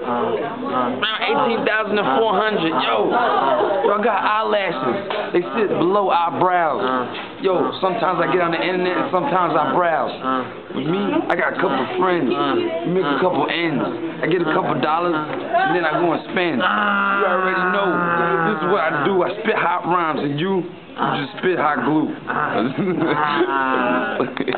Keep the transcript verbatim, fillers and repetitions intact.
Around eighteen thousand four hundred. Yo, yo, I got eyelashes. They sit below eyebrows. Yo, sometimes I get on the internet and sometimes I browse. With me, I got a couple friends. We make a couple ends. I get a couple dollars and then I go and spend. You already know. This is what I do. I spit hot rhymes and you, you just spit hot glue.